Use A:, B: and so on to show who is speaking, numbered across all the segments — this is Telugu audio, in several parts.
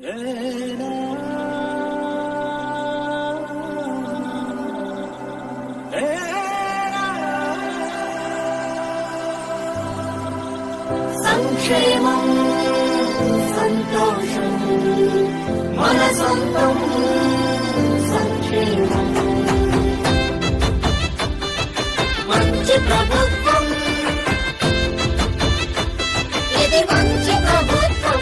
A: సంక్షేమం సంతోషం మన సొంతం సంక్షేమం మంచి ప్రభుత్వం ఇది మంచి ప్రభుత్వం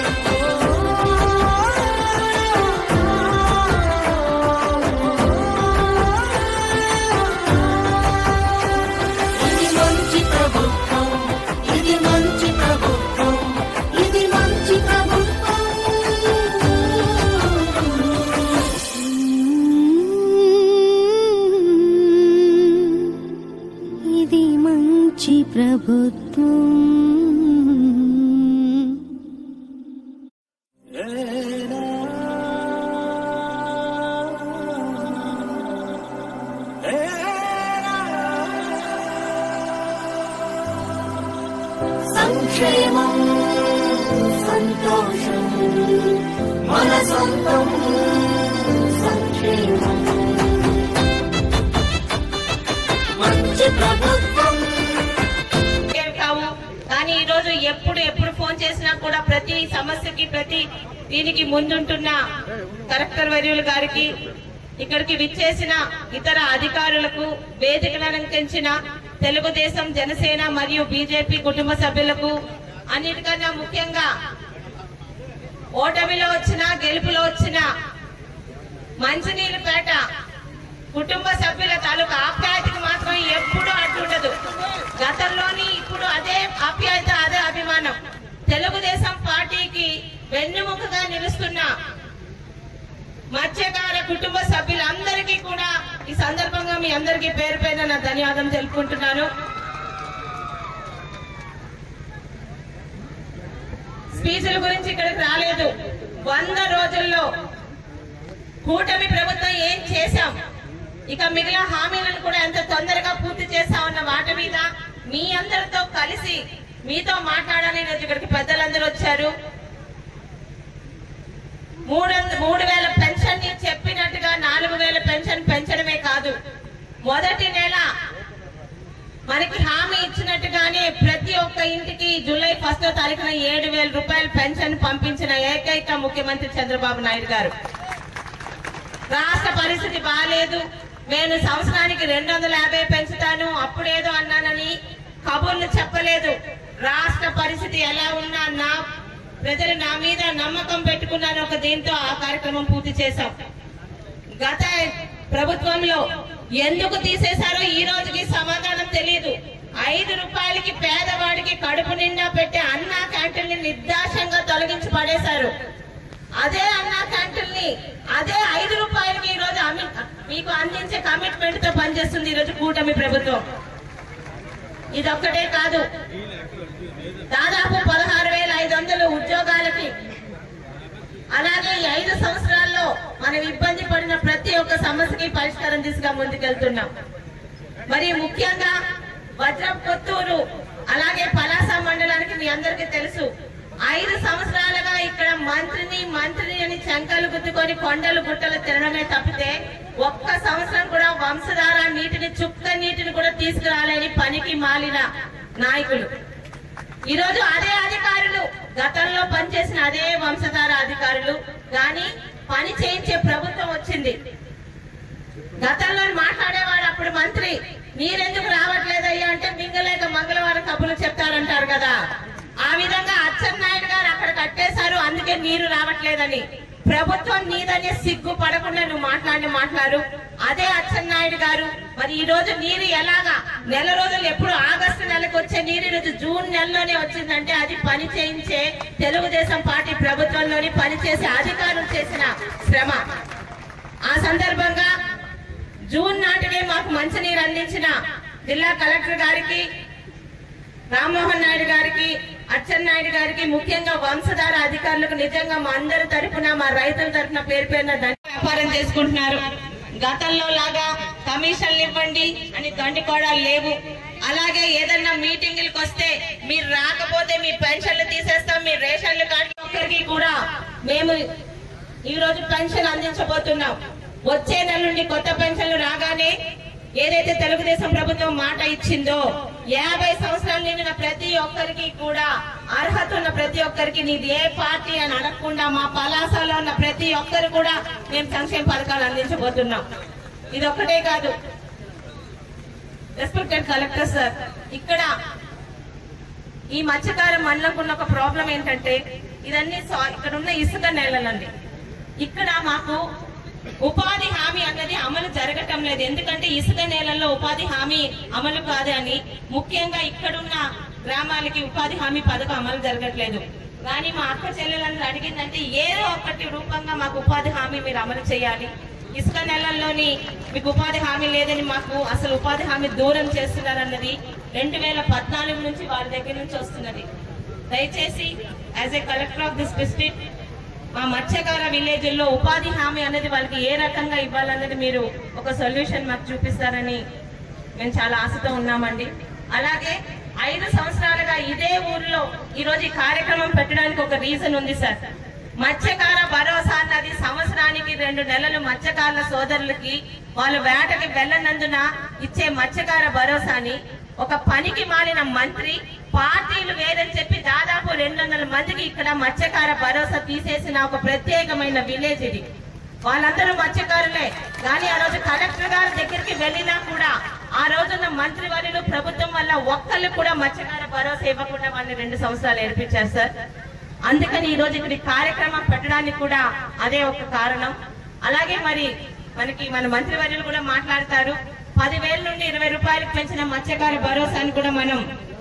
A: ఇది మంచి ప్రభుత్వం ఇది మంచి ప్రభుత్వం ఇది మంచి ప్రభుత్వం ఇది మంచి ప్రభుత్వం సంక్షేమం సంతోషం మన సొంతం సంక్షేమం మంచి ప్రభుత్వం.
B: కానీ ఈ రోజు ఎప్పుడు ఫోన్ చేసినా కూడా ప్రతి సమస్యకి ప్రతి దీనికి ముందుంటున్న కలెక్టర్ వర్యులు గారికి, ఇక్కడికి విచ్చేసిన ఇతర అధికారులకు, వేదికను అలంకరించిన తెలుగుదేశం, జనసేన మరియు బీజేపీ కుటుంబ సభ్యులకు, అన్నిటికన్నా ముఖ్యంగా ఓటమిలో వచ్చిన గెలుపులో వచ్చిన మంచినీళ్ళపేట కుటుంబ సభ్యుల తాలూకా ఆప్యాయతకు మాత్రం ఎప్పుడూ అడ్డుండదు. గతంలోని ఇప్పుడు అదే ఆప్యాయత, అదే అభిమానం. తెలుగుదేశం పార్టీకి వెన్నుముకగా నిలుస్తున్న మత్స్యకార కుటుంబ సభ్యులందరికీ కూడా ఈ సందర్భంగా మీ అందరికీ పేరు పేరున నా ధన్యవాదం తెలుపుకుంటున్నాను. స్పీచ్ల గురించి ఇక్కడికి రాలేదు. 100 రోజుల్లో కూటమి ప్రభుత్వం ఏం చేశాం, ఇక మిగిలిన హామీలను కూడా ఎంత తొందరగా పూర్తి చేశామన్న వాటి మీద మీ అందరితో కలిసి మీతో మాట్లాడాలని ఈరోజు ఇక్కడికి పెద్దలందరూ వచ్చారు. 3,000 పెన్షన్ ని చెప్పినట్టుగా 4,000 పెన్షన్ పెంచడమే కాదు, మొదటి నెల మనకి హామీ ఇచ్చినట్టుగానే ప్రతి ఒక్క ఇంటికి జూలై 1వ తారీఖున 7,000 రూపాయల పెన్షన్ పంపించిన ఏకైక ముఖ్యమంత్రి చంద్రబాబు నాయుడు గారు. రాష్ట్ర పరిస్థితి బాగాలేదు, నేను సంవత్సరానికి 250 పెంచుతాను, అప్పుడేదో అన్నానని కబుర్లు చెప్పలేదు. రాష్ట్ర పరిస్థితి ఎలా ఉన్నా నా ప్రజలు నా మీద నమ్మకం పెట్టుకున్నారు. ఒక దీంతో ఆ కార్యక్రమం పూర్తి చేశాం. గత ప్రభుత్వంలో ఎందుకు తీసేశారో ఈ రోజుకి సమాధానం తెలియదు. 5 రూపాయలకి పేదవాడికి కడుపు నిండా పెట్టే అన్నా క్యాంటీన్ ని నిర్దాక్షంగా తొలగించి పడేశారు. అదే అన్నా క్యాంటీన్ ని అదే 5 రూపాయలకి ఈ రోజు మీకు అందించే కమిట్మెంట్ తో పనిచేస్తుంది ఈ రోజు కూటమి ప్రభుత్వం. ఇదొక్కటే కాదు, దాదాపు 16,500 ఉద్యోగాలకి, అలాగే ఈ 5 సంవత్సరాల్లో మనం ఇబ్బంది పడిన ప్రతి ఒక్క సమస్యకి పరిష్కారం దిశగా ముందుకెళ్తున్నాం. మరి ముఖ్యంగా వజ్రం కొత్తూరు అలాగే పలాస మండలానికి మీ అందరికీ తెలుసు, 5 సంవత్సరాలుగా ఇక్కడ మంత్రిని అని చంకలు గుద్దుకొని కొండలు గుట్టలు తినడమే తప్పితే ఒక్క సంవత్సరం కూడా వంశధార నీటిని, చుక్క నీటిని కూడా తీసుకురాలేని పనికి మాలిన నాయకులు. ఈరోజు అదే అధికారులు, గతంలో పనిచేసిన అదే వంశధార అధికారులు, కానీ పని చేయించే ప్రభుత్వం వచ్చింది. గతంలో మాట్లాడేవాడు అప్పుడు మంత్రి, నీరెందుకు రావట్లేదయ్యా అంటే మింగలేక మంగళవారం కబుర్లు చెప్తారంటారు కదా, ఆ విధంగా అచ్చెన్నాయుడు గారు అక్కడ కట్టేశారు, అందుకే నీరు రావట్లేదని. ప్రభుత్వం నీదనే సిగ్గు పడకుండా నువ్వు మాట్లాడు. అదే అచ్చెన్నాయుడు గారు మరి ఈ రోజు నీరు ఎలాగా నెల రోజులు, ఎప్పుడు ఆగస్టు నెలకు వచ్చే నీరు ఈరోజు జూన్ నెలలోనే వచ్చిందంటే అది పని చేయించే తెలుగుదేశం పార్టీ ప్రభుత్వంలోని పనిచేసే అధికారులు చేసిన శ్రమ. ఆ సందర్భంగా జూన్ నాటికే మాకు మంచినీరు అందించిన జిల్లా కలెక్టర్ గారికి, రామ్మోహన్ నాయుడు గారికి, అచ్చెన్నాయుడు గారికి, ముఖ్యంగా వంశధార అధికారులకు నిజంగా మా అందరి తరఫున, మా రైతుల తరఫున పేరు పేరున వ్యాపారం చేసుకుంటున్నారు. గతంలో లాగా కమిషన్లు ఇవ్వండి అని దండికోడాలు లేవు. అలాగే ఏదన్నా మీటింగులకు వస్తే మీరు రాకపోతే మీ పెన్షన్లు తీసేస్తాం, మీ రేషన్లు కార్డు ఒక్కరికి కూడా మేము ఈ రోజు పెన్షన్ అందించబోతున్నాం. వచ్చే నెల నుండి కొత్త పెన్షన్లు రాగానే ఏదైతే తెలుగుదేశం ప్రభుత్వం మాట ఇచ్చిందో 50 సంవత్సరాలు నిండిన ప్రతి ఒక్కరికి కూడా అర్హత ఉన్న ప్రతి ఒక్కరికి నీది ఏ పార్టీ అని అడగకుండా మా పలాసలో ఉన్న ప్రతి ఒక్కరు కూడా మేము సంక్షేమ పథకాలు అందించబోతున్నాం. ఇది ఒక్కటే కాదు, రెస్పెక్టెడ్ కలెక్టర్ సార్, ఇక్కడ ఈ మత్స్యకార మండలంకు ఉన్న ఒక ప్రాబ్లం ఏంటంటే ఇదన్నీ ఇక్కడ ఉన్న ఇసుక నేలలండి. ఇక్కడ మాకు ఉపాధి హామీ అన్నది అమలు జరగటం లేదు. ఎందుకంటే ఇసుక నేలల్లో ఉపాధి హామీ అమలు కాదు అని ముఖ్యంగా ఇక్కడున్న గ్రామాలకి ఉపాధి హామీ పథకం అమలు జరగట్లేదు. కానీ మా అక్క చెల్లెలందరూ అడిగిందంటే ఏదో ఒకటి రూపంగా మాకు ఉపాధి హామీ మీరు అమలు చేయాలి. ఇసుక నెలల్లోని మీకు ఉపాధి హామీ లేదని మాకు అసలు ఉపాధి హామీ దూరం చేస్తున్నారన్నది 2014 నుంచి వారి దగ్గర నుంచి వస్తున్నది. దయచేసి as a collector of this district మా మత్స్యకార విలేజ్ల్లో ఉపాధి హామీ అనేది వాళ్ళకి ఏ రకంగా ఇవ్వాలన్నది మీరు ఒక సొల్యూషన్ మాకు చూపిస్తారని మేము చాలా ఆశతో ఉన్నామండి. అలాగే 5 సంవత్సరాలుగా ఇదే ఊర్లో ఈరోజు ఈ కార్యక్రమం పెట్టడానికి ఒక రీజన్ ఉంది సార్. మత్స్యకార భరోసా అన్నది సంవత్సరానికి 2 నెలలు మత్స్యకారుల సోదరులకి వాళ్ళు వేటకి వెళ్ళనందున ఇచ్చే మత్స్యకార భరోసాని ఒక పనికి మాలిన మంత్రి పార్టీలు వేరని చెప్పి దాదాపు 200 మందికి ఇక్కడ మత్స్యకార భరోసా తీసేసిన ఒక ప్రత్యేకమైన విలేజ్ ఇది. వాళ్ళందరూ మత్స్యకారులే. కానీ ఆ రోజు కలెక్టర్ గారి దగ్గరికి వెళ్ళినా కూడా ఆ రోజున్న మంత్రివర్యులు ప్రభుత్వం వల్ల ఒక్కళ్ళు కూడా మత్స్యకార భరోసా ఇవ్వకుండా వాళ్ళని 2 సంవత్సరాలు ఏడిపించారు సార్. అందుకని ఈ రోజు ఇక్కడ కార్యక్రమం పెట్టడానికి కూడా అదే ఒక కారణం. అలాగే మరి మన మంత్రివర్యులు కూడా మాట్లాడతారు. 10,000 నుండి 20 రూపాయలకు పెంచిన మత్స్యకార భరోసాని కూడా మనం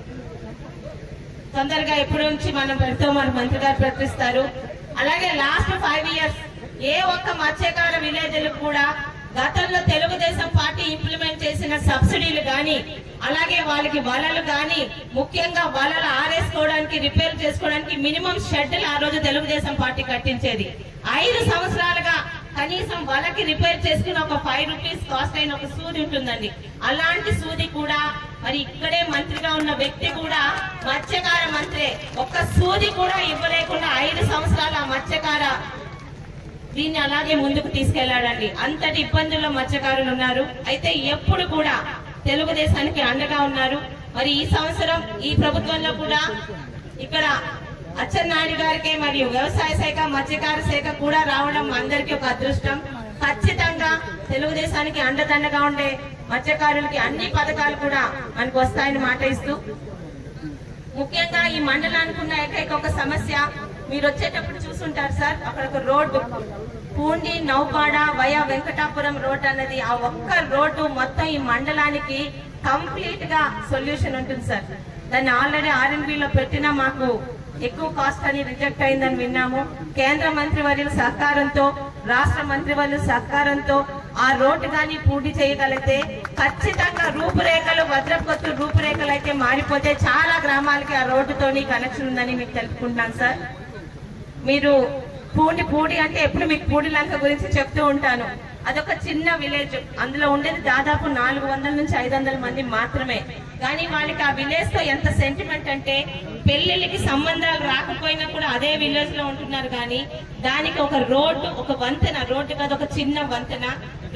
B: తొందరగా ఎప్పటి నుంచి మనం పెడతాం మన మంత్రి గారు ప్రకటిస్తారు. అలాగే లాస్ట్ 5 ఇయర్స్ ఏ ఒక్క మత్స్యకార విలేజ్లకు కూడా గతంలో తెలుగుదేశం పార్టీ ఇంప్లిమెంట్ చేసిన సబ్సిడీలు గాని అలాగే వాళ్ళకి వలలు గాని ముఖ్యంగా వలలు ఆరేసుకోవడానికి రిపేర్ చేసుకోవడానికి మినిమం షెడ్లు ఆ రోజు తెలుగుదేశం పార్టీ కట్టించేది. 5 సంవత్సరాలుగా కనీసం వలకి రిపేర్ చేసుకుని ఒక 5 రూపీస్ కాస్ట్ అయిన ఒక సూది ఉంటుందండి. అలాంటి సూది కూడా మరి ఇక్కడే మంత్రిగా ఉన్న వ్యక్తి కూడా మత్స్యకార మంత్రే ఒక్క సూది కూడా ఇవ్వలేకుండా 5 సంవత్సరాలు ఆ మత్స్యకార దీన్ని అలాగే ముందుకు తీసుకెళ్లాడండి. అంతటి ఇబ్బందుల్లో మత్స్యకారులు ఉన్నారు. అయితే ఎప్పుడు కూడా తెలుగుదేశానికి అండగా ఉన్నారు. మరి ఈ సంవత్సరం ఈ ప్రభుత్వంలో కూడా ఇక్కడ అచ్చెన్నాయుడు గారికి మరియు వ్యవసాయ శాఖ మత్స్యకార శాఖ కూడా రావడం అందరికీ ఒక అదృష్టం. ఖచ్చితంగా తెలుగుదేశానికి అండదండగా ఉండే మత్స్యకారులకి అన్ని పథకాలు కూడా మనకు వస్తాయని మాట ఇస్తూ ముఖ్యంగా ఈ మండలానికి ఉన్న ఏకైక ఒక సమస్య మీరు వచ్చేటప్పుడు చూసుంటారు సార్, అక్కడ ఒక road Pundi Naupada via Venkatapuram road అన్నది ఆ ఒక్క రోడ్డు మొత్తం ఈ మండలానికి కంప్లీట్ గా సొల్యూషన్ ఉంటుంది సార్. దాన్ని ఆల్రెడీ ఆర్ఎన్బిలో పెట్టినా మాకు ఎక్కువ కాస్ట్ అని రిజెక్ట్ అయిందని విన్నాము. కేంద్ర మంత్రివర్యుల సహకారంతో రాష్ట్ర మంత్రివర్యుల సహకారంతో ఆ రోడ్డు కానీ పూర్తి చేయగలిగితే ఖచ్చితంగా రూపురేఖలు భద్రపత్తు రూపురేఖలు అయితే మారిపోతే చాలా గ్రామాలకి ఆ రోడ్డుతోని కనెక్షన్ ఉందని మీకు తెలుపుకుంటున్నాను సార్. మీరు పూడి అంటే ఎప్పుడు మీకు పూడి లంక గురించి చెప్తూ ఉంటాను. అదొక చిన్న విలేజ్, అందులో ఉండేది దాదాపు 400 నుంచి 500 మంది మాత్రమే. కానీ వాళ్ళకి ఆ విలేజ్ తో ఎంత సెంటిమెంట్ అంటే పెళ్లిళ్ళకి సంబంధాలు రాకపోయినా కూడా అదే విలేజ్ లో ఉంటున్నారు. కానీ దానికి ఒక రోడ్డు, ఒక వంతెన, రోడ్డు కాదు ఒక చిన్న వంతెన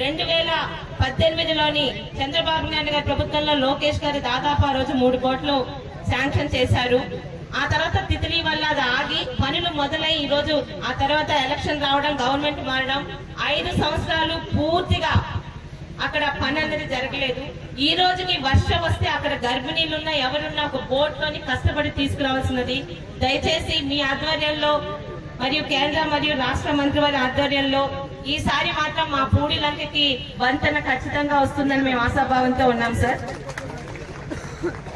B: 2018లోని చంద్రబాబు నాయుడు గారి ప్రభుత్వంలో లోకేష్ గారు దాదాపు ఆ రోజు 3 కోట్లు శాంక్షన్ చేశారు. ఆ తర్వాత తితిలి వల్ల అది ఆగి పనులు మొదలై ఈ రోజు ఆ తర్వాత ఎలక్షన్ రావడం, గవర్నమెంట్ మారడం 5 సంవత్సరాలు పూర్తిగా అక్కడ పని అనేది జరగలేదు. ఈ రోజుకి వర్షం వస్తే అక్కడ గర్భిణీలున్నా ఎవరున్నా ఒక బోట్ లోని కష్టపడి తీసుకురావాల్సినది. దయచేసి మీ ఆధ్వర్యంలో మరియు కేంద్ర మరియు రాష్ట్ర మంత్రి వారి ఆధ్వర్యంలో ఈసారి మాత్రం మా పూడి లంకకి వంతెన ఖచ్చితంగా వస్తుందని మేము ఆశాభావంతో ఉన్నాం సార్.